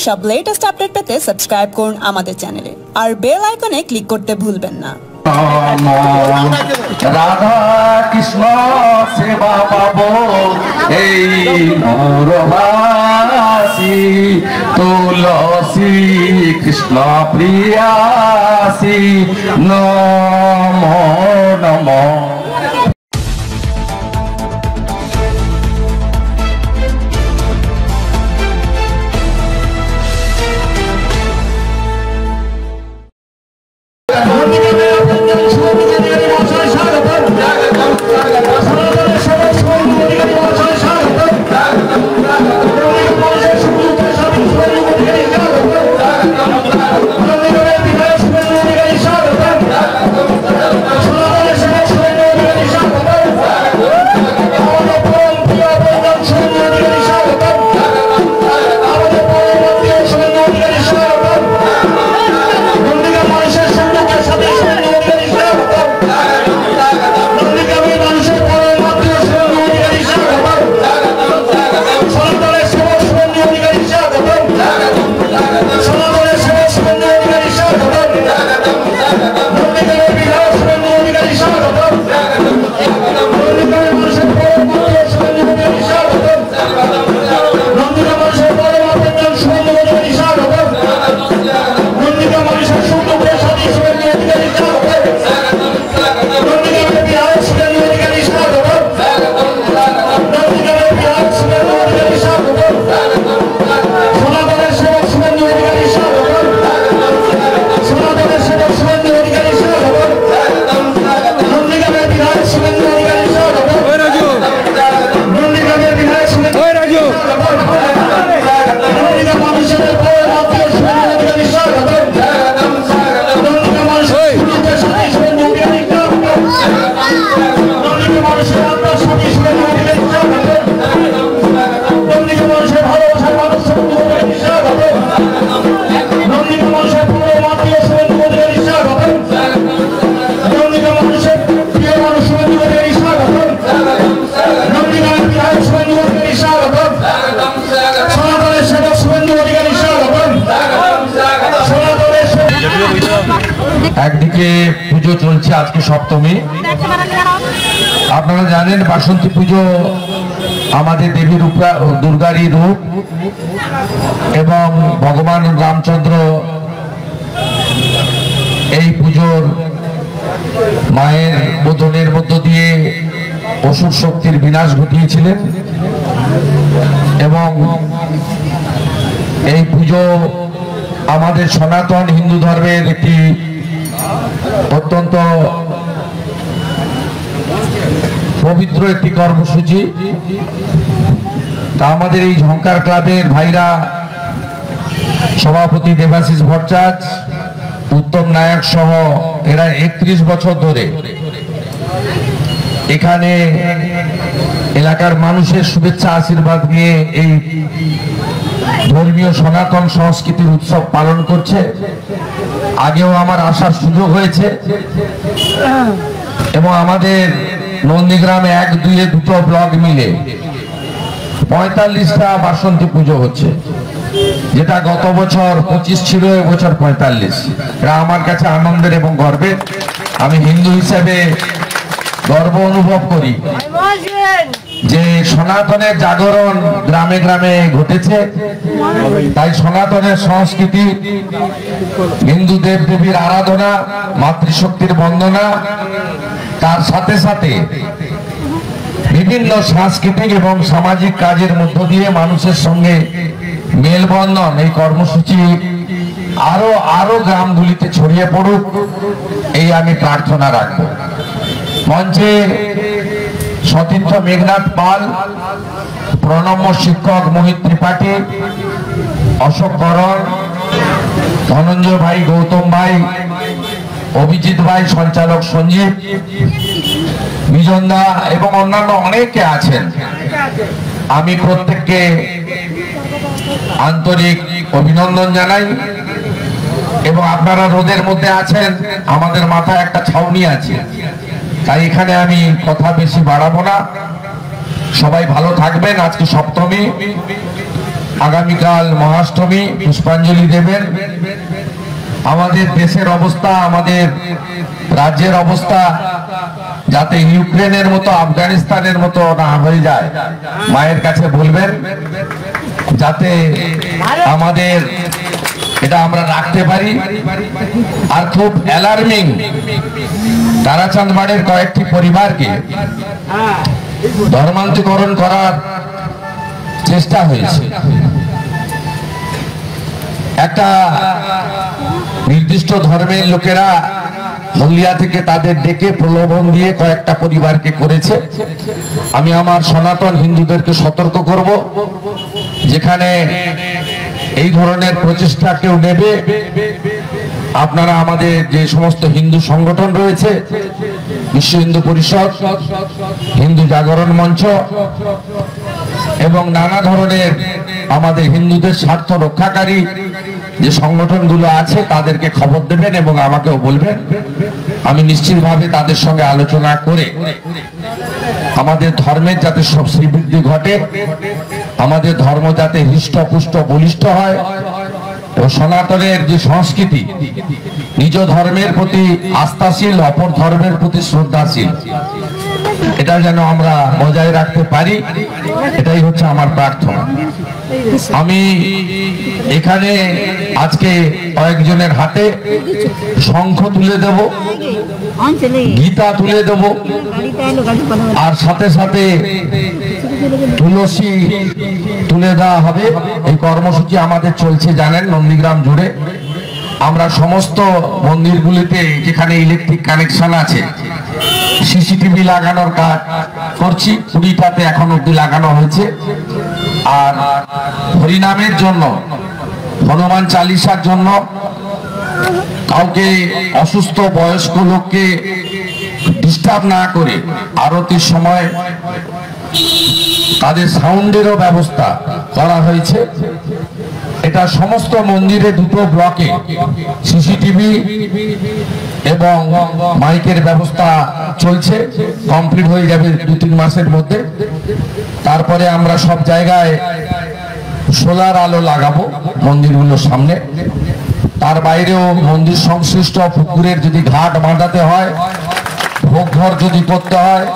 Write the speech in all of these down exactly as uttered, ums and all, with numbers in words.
সব latest update পেতে subscribe করুন আমাদের চ্যানেলে আর বেল আইকনে ক্লিক করতে ভুলবেন না। রাধা কৃষ্ণ সেবা পাবো এই নরবাসী, তুলসী কৃষ্ণ প্রিয়াসী নমো নমো। একদিকে পুজো চলছে, আজকে সপ্তমী। আপনারা জানেন বাসন্তী পুজো আমাদের দেবী রূপা দুর্গারই রূপ, এবং ভগবান রামচন্দ্র এই পুজোর মায়ের বোধনের মধ্য দিয়ে অসুর শক্তির বিনাশ ঘটিয়েছিলেন, এবং এই পুজো আমাদের সনাতন হিন্দু ধর্মের একটি অত্যন্ত পবিত্র একটি কর্মসূচি। তা আমাদের এই ঝঙ্কার ক্লাবের ভাইরা, সভাপতি দেবাশিস ভট্টাচার্য, উত্তম নায়ক সহ এরা একত্রিশ বছর ধরে এখানে এলাকার মানুষের শুভেচ্ছা আশীর্বাদ নিয়ে এই ধর্মীয় সনাতন সংস্কৃতির উৎসব পালন করছে। আগেও আমার আসার সুযোগ হয়েছে, এবং আমাদের নন্দীগ্রামে এক দুয়ে দুটো ব্লক মিলে পঁয়তাল্লিশটা বাসন্তী পুজো হচ্ছে, যেটা গত বছর পঁচিশ ছিল, এবছর পঁয়তাল্লিশ। এটা আমার কাছে আনন্দের এবং গর্বের। আমি হিন্দু হিসেবে গর্ব অনুভব করি যে সনাতনের জাগরণ গ্রামে গ্রামে ঘটেছে। তাই সনাতনের সংস্কৃতি, হিন্দু দেব দেবীর আরাধনা, মাতৃশক্তির বন্দনা, তার সাথে সাথে বিভিন্ন সাংস্কৃতিক এবং সামাজিক কাজের মধ্য দিয়ে মানুষের সঙ্গে মেলবন্ধন, এই কর্মসূচি আরো আরো গ্রামগুলিতে ছড়িয়ে পড়ুক, এই আমি প্রার্থনা রাখব। মঞ্চে সতীর্থ মেঘনাথ পাল, প্রণম্য শিক্ষক মোহিত ত্রিপাঠী, অশোক করণ, ধনঞ্জয় ভাই, গৌতম ভাই, অভিজিৎ ভাই, সঞ্চালক সঞ্জীব, বিজনদা এবং অন্যান্য অনেকে আছেন। আমি প্রত্যেককে আন্তরিক অভিনন্দন জানাই। এবং আপনারা রোদের মধ্যে আছেন, আমাদের মাথায় একটা ছাউনি আছে, তাই এখানে আমি কথা বেশি বাড়াবো না। সবাই ভালো থাকবেন। আজকে সপ্তমী, আগামীকাল মহাষ্টমী পুষ্পাঞ্জলি দেবেন। আমাদের দেশের অবস্থা, আমাদের রাজ্যের অবস্থা যাতে ইউক্রেনের মতো আফগানিস্তানের মতো না হয়ে যায়, মায়ের কাছে বলবেন যাতে আমাদের এটা আমরা রাখতে পারি। আর খুব অ্যালার্মিং, তারাচাঁদবাড়ির কয়েকটি পরিবারকে ধর্মান্তরীকরণ করার চেষ্টা হয়েছে। একটা নির্দিষ্ট ধর্মের লোকেরা হলদিয়া থেকে তাদের ডেকে প্রলোভন দিয়ে কয়েকটা পরিবারকে করেছে। আমি আমার সনাতন হিন্দুদেরকে সতর্ক করব, যেখানে এই ধরনের প্রচেষ্টা কেউ নেবে, আপনারা আমাদের যে সমস্ত হিন্দু সংগঠন রয়েছে, বিশ্ব হিন্দু পরিষদ, হিন্দু জাগরণ মঞ্চ এবং নানা ধরনের আমাদের হিন্দুদের স্বার্থ রক্ষাকারী যে সংগঠনগুলো আছে তাদেরকে খবর দেবেন এবং আমাকেও বলবেন। আমি নিশ্চিতভাবে তাদের সঙ্গে আলোচনা করে আমাদের ধর্মের যাতে সব শ্রীবৃদ্ধি ঘটে, আমাদের ধর্ম যাতে হৃষ্টপুষ্ট বলিষ্ঠ হয় ও সনাতনের যে সংস্কৃতি, নিজ ধর্মের প্রতি আস্থাশীল, অপর ধর্মের প্রতি শ্রদ্ধাশীল, এটা যেন আমরা বজায় রাখতে পারি, এটাই হচ্ছে আমার প্রার্থনা। আমি এখানে আজকে কয়েকজনের হাতে শঙ্খ তুলে দেব, গীতা তুলে দেব, আর সাথে সাথে তুলসী তুলে দেওয়া হবে। এই কর্মসূচি আমাদের চলছে জানেন নন্দীগ্রাম জুড়ে। আমরা সমস্ত মন্দিরগুলিতে যেখানে ইলেকট্রিক কানেকশন আছে সিসিটিভি লাগানোর কাজ করছি, কুড়িটাতে এখন অব্দি লাগানো হয়েছে। আর হরিনামের জন্য, হনুমান চালিসার জন্য কাউকে অসুস্থ বয়স্ক লোককে ডিস্টার্ব না করে আরতির সময় তাদের সাউন্ডেরও ব্যবস্থা করা হয়েছে। এটা সমস্ত মন্দিরে দুটো ব্লকে সিসিটিভি এবং মাইকের ব্যবস্থা চলছে, কমপ্লিট হয়ে যাবে দু তিন মাসের মধ্যে। তারপরে আমরা সব জায়গায় সোলার আলো লাগাবো মন্দিরগুলোর সামনে। তার বাইরেও মন্দির সংশ্লিষ্ট পুকুরের যদি ঘাট বাঁধাতে হয়, ভোগ ঘর যদি করতে হয়,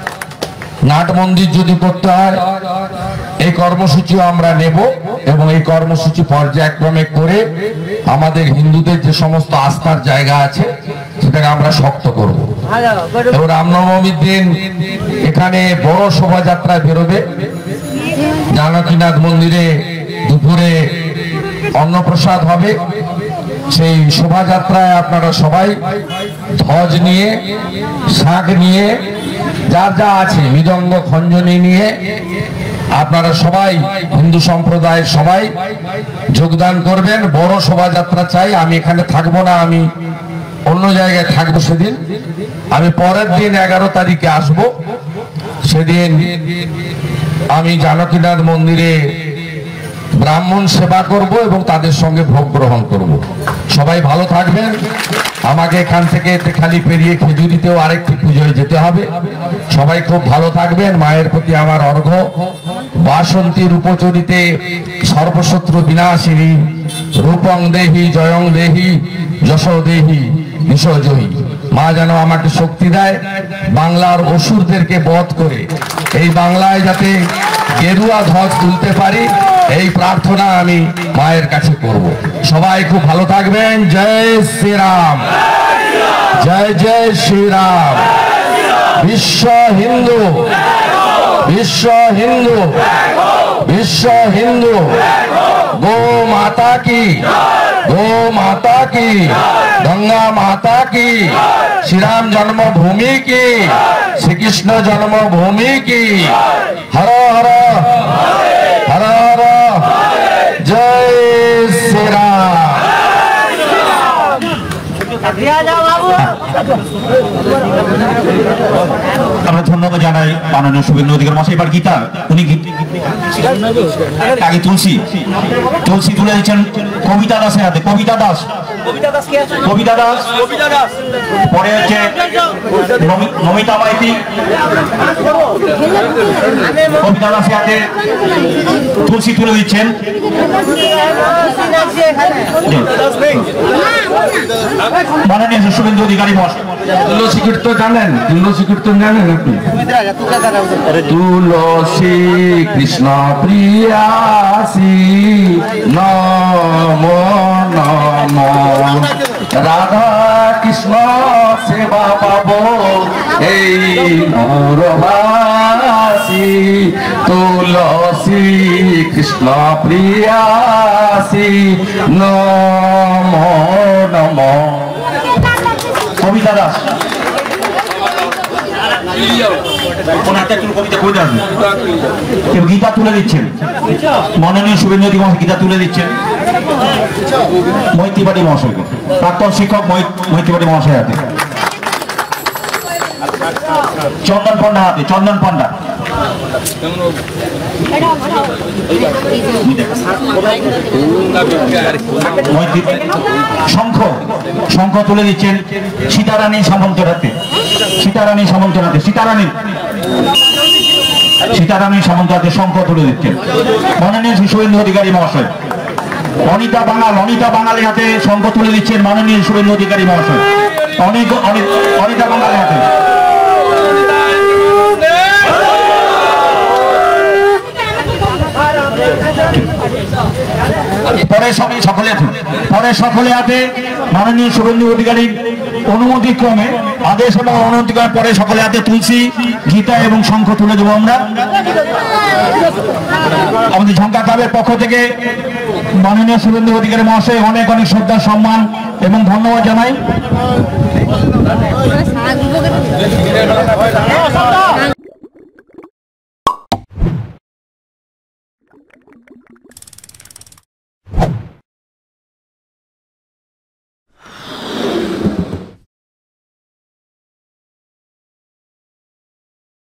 নাট মন্দির যদি করতে হয়, এই কর্মসূচিও আমরা নেব এবং এই কর্মসূচি পর্যায়ক্রমে করে আমাদের হিন্দুদের যে সমস্ত আস্থার জায়গা আছে সেটাকে আমরা শক্ত করব। এবং রামনবমীর দিন এখানে বড় শোভাযাত্রা বেরোবে। জানকীনাথ মন্দিরে দুপুরে অন্নপ্রসাদ হবে। সেই শোভাযাত্রায় আপনারা সবাই ধ্বজ নিয়ে, শাঁখ নিয়ে, যার যা আছে মৃদঙ্গ খঞ্জনি নিয়ে আপনারা সবাই হিন্দু সম্প্রদায়ের সবাই যোগদান করবেন। বড় শোভাযাত্রা চাই। আমি এখানে থাকবো না, আমি অন্য জায়গায় থাকবো সেদিন। আমি পরের দিন এগারো তারিখে আসব। সেদিন আমি জানকীনাথ মন্দিরে ব্রাহ্মণ সেবা করব এবং তাদের সঙ্গে ভোগ গ্রহণ করব। সবাই ভালো থাকবেন। আমাকে এখান থেকে খালি পেরিয়ে খেজুরিতেও আরেকটি পুজোয় যেতে হবে। সবাই খুব ভালো থাকবেন। মায়ের প্রতি আমার অর্ঘ্য। বাসন্তী রূপচরিতে সর্বশত্রু বিনাশিনী, রূপং দেহি জয়ং দেহি যশ দেহি বিশ্বজয়ী। মা যেন আমাকে শক্তি দেয়, বাংলার অসুরদেরকে বধ করে এই বাংলায় যাতে গেরুয়া ধ্বজ তুলতে পারি, এই প্রার্থনা আমি মায়ের কাছে করব। সবাই খুব ভালো থাকবেন। জয় শ্রীরাম, জয় জয় শ্রীরাম। বিশ্ব হিন্দু, বিশ্ব হিন্দু, বিশ্ব হিন্দু। গো মাতা কি, গো মাতা কি, গঙ্গা মাতা কি, শ্রীরাম জন্মভূমি কি, শ্রীকৃষ্ণ জন্মভূমি কি। হর হর হর হর, জয় শ্রীরাম। আমরা ধন্যবাদ জানাই মাননীয় শুভেন্দু অধিকার মশাই। এবার গীতা, উনি আগে তুলসী তুলসী তুলে দিচ্ছেন কবিতা দাসের হাতে। কবিতা দাস কবিতা দাস, পরে হচ্ছে নমি- নমিতা মাইতি, কবিতা দাসের হাতে তুলসী তুলে দিচ্ছেন। মাননীয় শুভেন্দু অধিকারী মহাশয়। তুলসী কীর্তন জানেন? তুলসী কীর্তন জানেন আপনি? তুলসী কৃষ্ণ প্রিয়াসী নম নম, রাধা কৃষ্ণ সেবা পাব এই মোরবাসী। তুলসী কৃষ্ণ প্রিয়াসী নম নম। কবিতা দাস, ওনারটা একটু কবিতা কবিতা আসবে। কেউ গীতা তুলে দিচ্ছেন, মাননীয় শুভেন্দু অধিকারী মহাশয় গীতা তুলে দিচ্ছেন মৈত্রীপাটি মহাশয়কে, প্রাক্তন শিক্ষক মৈত্রীপাটি মহাশয় হাতে। চন্দন পণ্ডা হাতে, চন্দন পণ্ডা। শঙ্খ শঙ্খ তুলে দিচ্ছেন সীতারানী সামন্ত হাতে, সীতারানী সামন্ত হাতে, সীতারানী সীতারানী সামন্ত হাতে শঙ্খ তুলে দিচ্ছেন মাননীয় শুভেন্দু অধিকারী মহাশয়। অনিতা বাঙাল, অনিতা বাঙালি হাতে শঙ্খ তুলে দিচ্ছেন মাননীয় শুভেন্দু অধিকারী মহাশয়। অনেক অনিতা বাঙালি হাতে। পরে সকলে পরে সকলে হাতে মাননীয় শুভেন্দু অধিকারীর অনুমতি ক্রমে, আদেশ এবং অনুমতি ক্রমে পরে সকলে হাতে তুলসী, গীতা এবং শঙ্খ তুলে দেবো আমরা। আমাদের ঝঙ্কা ক্লাবের পক্ষ থেকে মাননীয় শুভেন্দু অধিকারী মহাশয় অনেক অনেক শ্রদ্ধা, সম্মান এবং ধন্যবাদ জানাই।